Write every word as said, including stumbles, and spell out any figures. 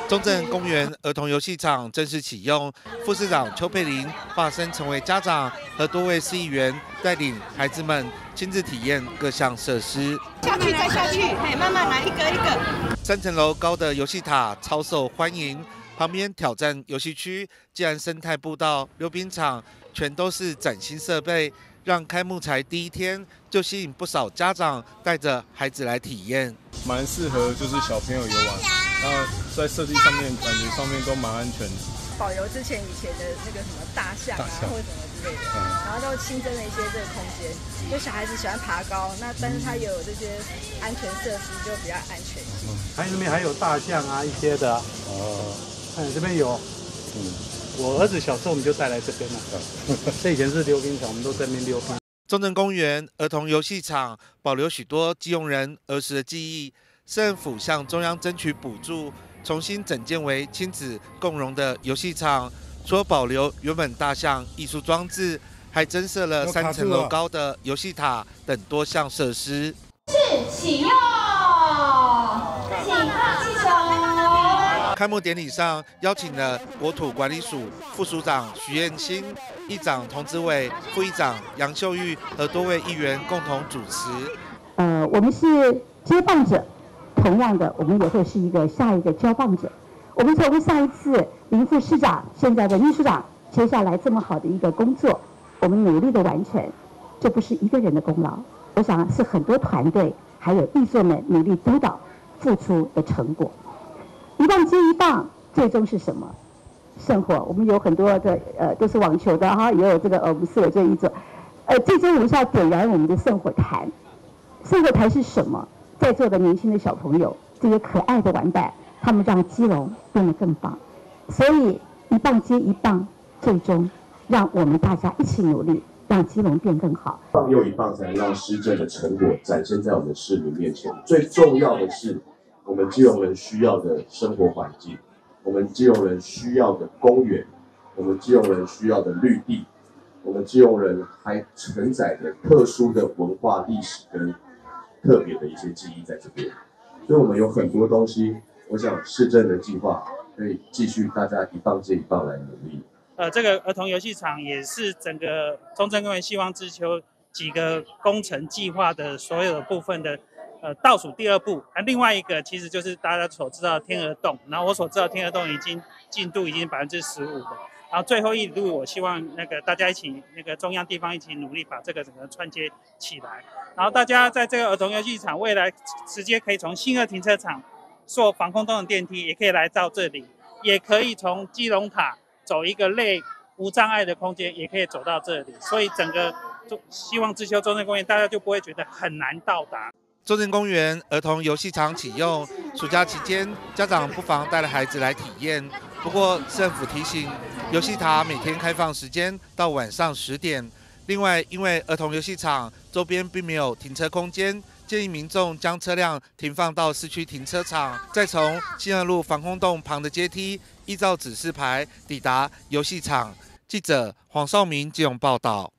中正公园儿童游戏场正式启用，副市长邱佩玲化身成为家长，和多位市议员带领孩子们亲自体验各项设施。 下去再下去，嘿，慢慢来，一个一个。 三层楼高的游戏塔超受欢迎，旁边挑战游戏区、自然生态步道、溜冰场，全都是崭新设备，让开幕才第一天就吸引不少家长带着孩子来体验， 蛮适合就是小朋友游玩。那在设计上面，感觉上面都蛮安全的。 保留之前以前的那个什么大象啊，或者什么之类的， 嗯、 然后都新增了一些这个空间。就小孩子喜欢爬高，那但是他也有这些安全设施，就比较安全性。 还有那边还有大象啊一些的。哦，看这边有。嗯，我儿子小时候我们就带来这边了。这以前是溜冰场，我们都在那边溜冰。 中正公园儿童游戏场保留许多基隆人儿时的记忆。市政府向中央争取补助，重新整建为亲子共融的游戏场。除了保留原本大象艺术装置，还增设了三层楼高的游戏塔等多项设施。 是启用，请放气球。 开幕典礼上邀请了国土管理署副署长徐彦兴、议长童子伟、副议长杨秀玉和多位议员共同主持。 呃，我们是接棒者。同样的，我们也会是一个下一个交棒者。我们从上一次林副市长、现在的秘书长接下来这么好的一个工作，我们努力的完成，这不是一个人的功劳，我想是很多团队还有议座们努力督导付出的成果。一棒接一棒，最终是什么？圣火。我们有很多的呃都是网球的哈，也有这个呃我们四委这一座，呃，最终我们是要点燃我们的圣火坛。圣火坛是什么？在座的年轻的小朋友，这些可爱的玩伴，他们让基隆变得更棒。所以一棒接一棒，最终让我们大家一起努力，让基隆变更好。 一棒又一棒，才能让施政的成果展现在我们市民面前。最重要的是，我们基隆人需要的生活环境，我们基隆人需要的公园，我们基隆人需要的绿地，我们基隆人还承载着特殊的文化历史跟特别的一些记忆在这边，所以我们有很多东西，我想市政的计划可以继续大家一棒接一棒来努力。 呃，这个儿童游戏场也是整个中正公园希望之丘几个工程计划的所有的部分的呃倒数第二步。那另外一个其实就是大家所知道的天鹅洞，然后我所知道天鹅洞已经进度已经百分之十五了。然后最后一路，我希望那个大家一起，那个中央地方一起努力，把这个整个串接起来。然后大家在这个儿童游戏场，未来直接可以从新二停车场坐防空洞的电梯，也可以来到这里，也可以从基隆塔走一个类无障碍的空间，也可以走到这里。所以整个希望之丘中正公园，大家就不会觉得很难到达。 中正公园儿童游戏场启用，暑假期间家长不妨带着孩子来体验。不过政府提醒，游戏塔每天开放时间到晚上十点。另外，因为儿童游戏场周边并没有停车空间，建议民众将车辆停放到市区停车场，再从新二路防空洞旁的阶梯，依照指示牌抵达游戏场。记者黄少明基隆报道。